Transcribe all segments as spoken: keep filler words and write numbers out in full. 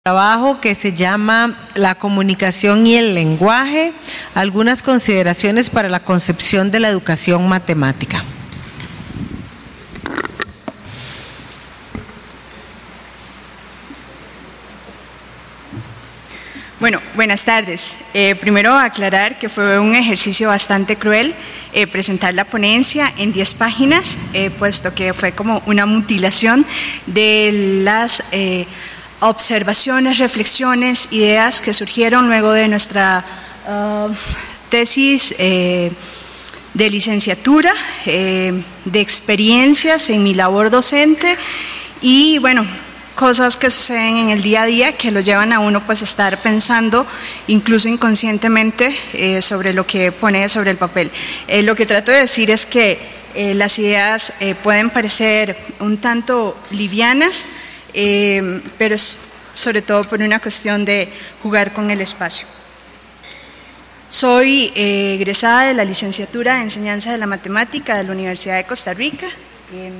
Trabajo que se llama La comunicación y el lenguaje, algunas consideraciones para la concepción de la educación matemática. Bueno, buenas tardes. Eh, primero aclarar que fue un ejercicio bastante cruel eh, presentar la ponencia en diez páginas, eh, puesto que fue como una mutilación de las eh, observaciones, reflexiones, ideas que surgieron luego de nuestra uh, tesis eh, de licenciatura, eh, de experiencias en mi labor docente y bueno, cosas que suceden en el día a día que lo llevan a uno pues a estar pensando incluso inconscientemente eh, sobre lo que pone sobre el papel. Eh, lo que trato de decir es que eh, las ideas eh, pueden parecer un tanto livianas, Eh, pero es sobre todo por una cuestión de jugar con el espacio. Soy eh, egresada de la licenciatura de Enseñanza de la Matemática de la Universidad de Costa Rica eh,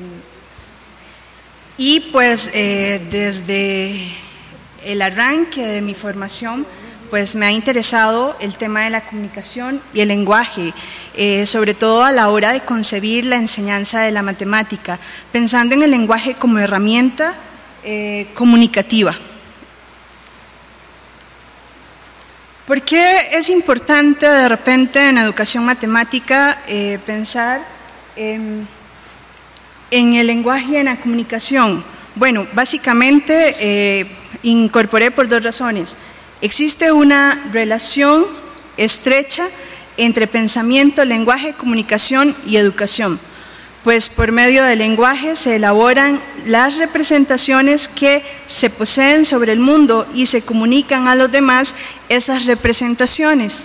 y pues eh, desde el arranque de mi formación pues me ha interesado el tema de la comunicación y el lenguaje, eh, sobre todo a la hora de concebir la enseñanza de la matemática, pensando en el lenguaje como herramienta Eh, comunicativa. ¿Por qué es importante de repente en educación matemática eh, pensar en, en el lenguaje y en la comunicación? Bueno, básicamente eh, incorporé por dos razones. Existe una relación estrecha entre pensamiento, lenguaje, comunicación y educación. Pues por medio del lenguaje se elaboran las representaciones que se poseen sobre el mundo y se comunican a los demás esas representaciones.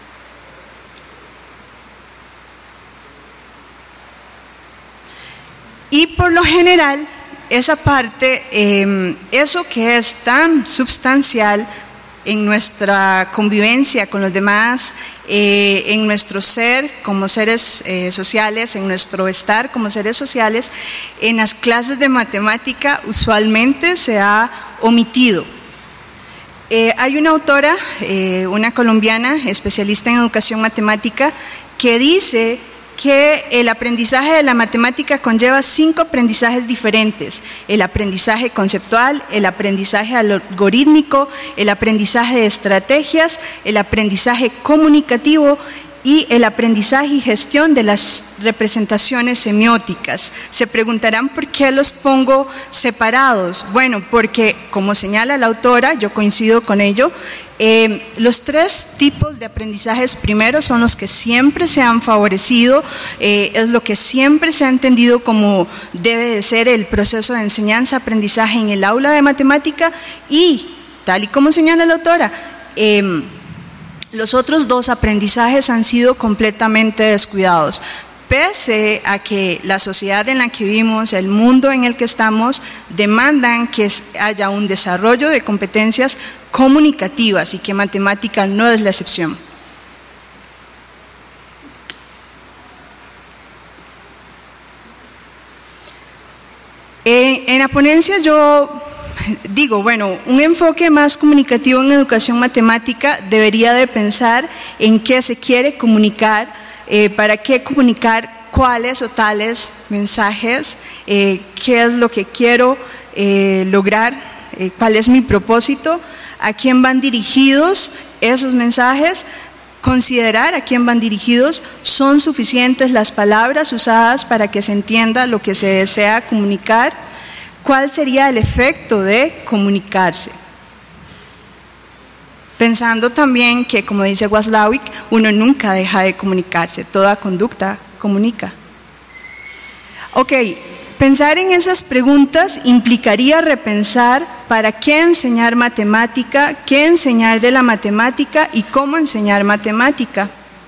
Y por lo general, esa parte, eh, eso que es tan sustancial en nuestra convivencia con los demás, eh, en nuestro ser como seres eh, sociales, en nuestro estar como seres sociales, en las clases de matemática usualmente se ha omitido. Eh, hay una autora, eh, una colombiana, especialista en educación matemática, que dice que el aprendizaje de la matemática conlleva cinco aprendizajes diferentes: el aprendizaje conceptual, el aprendizaje algorítmico, el aprendizaje de estrategias, el aprendizaje comunicativo y el aprendizaje y gestión de las representaciones semióticas. Se preguntarán por qué los pongo separados. Bueno, porque como señala la autora, yo coincido con ello, Eh, los tres tipos de aprendizajes primero son los que siempre se han favorecido, eh, es lo que siempre se ha entendido como debe de ser el proceso de enseñanza-aprendizaje en el aula de matemática y, tal y como señala la autora, eh, los otros dos aprendizajes han sido completamente descuidados. Pese a que la sociedad en la que vivimos, el mundo en el que estamos, demandan que haya un desarrollo de competencias comunicativas y que matemática no es la excepción. En, en la ponencia yo digo, bueno, un enfoque más comunicativo en educación matemática debería de pensar en qué se quiere comunicar, Eh, para qué comunicar cuáles o tales mensajes, eh, qué es lo que quiero eh, lograr, eh, cuál es mi propósito, a quién van dirigidos esos mensajes, considerar a quién van dirigidos, son suficientes las palabras usadas para que se entienda lo que se desea comunicar, cuál sería el efecto de comunicarse. Pensando también que, como dice Watzlawick, uno nunca deja de comunicarse, toda conducta comunica. Ok, pensar en esas preguntas implicaría repensar para qué enseñar matemática, qué enseñar de la matemática y cómo enseñar matemática.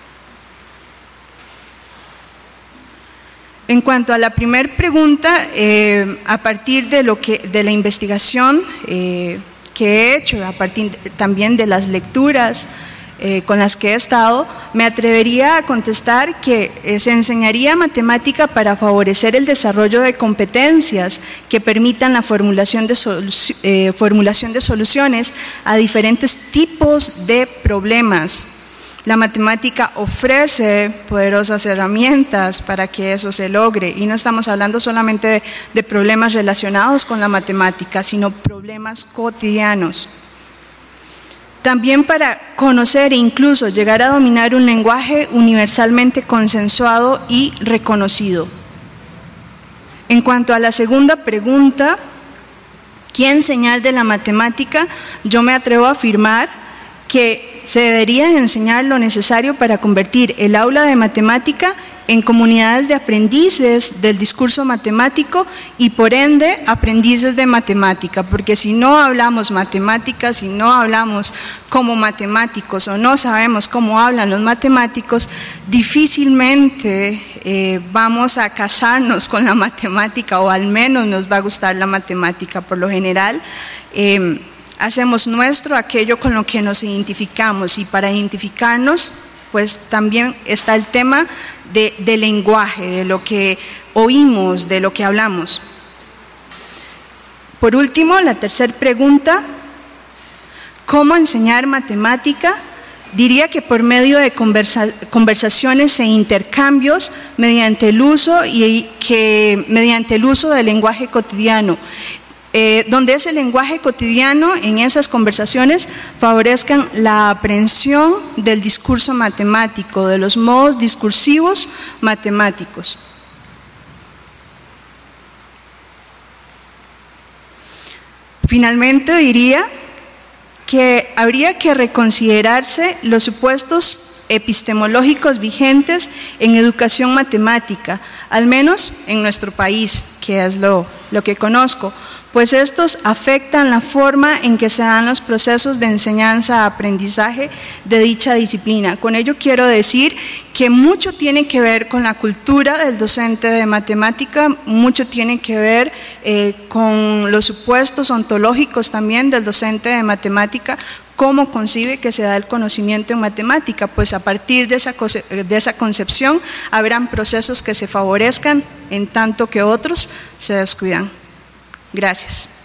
En cuanto a la primera pregunta, eh, a partir de, lo que, de la investigación, eh, que he hecho, a partir también de las lecturas eh, con las que he estado, me atrevería a contestar que eh, se enseñaría matemática para favorecer el desarrollo de competencias que permitan la formulación de, eh, formulación de soluciones a diferentes tipos de problemas. La matemática ofrece poderosas herramientas para que eso se logre, y no estamos hablando solamente de, de problemas relacionados con la matemática, sino problemas cotidianos. También para conocer e incluso llegar a dominar un lenguaje universalmente consensuado y reconocido. En cuanto a la segunda pregunta, ¿qué enseñar de la matemática? Yo me atrevo a afirmar que se debería enseñar lo necesario para convertir el aula de matemática en comunidades de aprendices del discurso matemático y por ende aprendices de matemática, porque si no hablamos matemática, si no hablamos como matemáticos o no sabemos cómo hablan los matemáticos, difícilmente eh, vamos a casarnos con la matemática, o al menos nos va a gustar la matemática. Por lo general, eh, hacemos nuestro aquello con lo que nos identificamos, y para identificarnos pues también está el tema de, de lenguaje, de lo que oímos, de lo que hablamos. Por último, la tercera pregunta, ¿cómo enseñar matemática? Diría que por medio de conversa, conversaciones e intercambios mediante el uso y que mediante el uso del lenguaje cotidiano. Eh, donde ese lenguaje cotidiano en esas conversaciones favorezcan la aprehensión del discurso matemático, de los modos discursivos matemáticos. Finalmente diría que habría que reconsiderarse los supuestos epistemológicos vigentes en educación matemática, al menos en nuestro país, que es lo, lo que conozco, pues estos afectan la forma en que se dan los procesos de enseñanza-aprendizaje de dicha disciplina. Con ello quiero decir que mucho tiene que ver con la cultura del docente de matemática, mucho tiene que ver eh, con los supuestos ontológicos también del docente de matemática, cómo concibe que se da el conocimiento en matemática, pues a partir de esa, de esa concepción habrán procesos que se favorezcan en tanto que otros se descuidan. Gracias.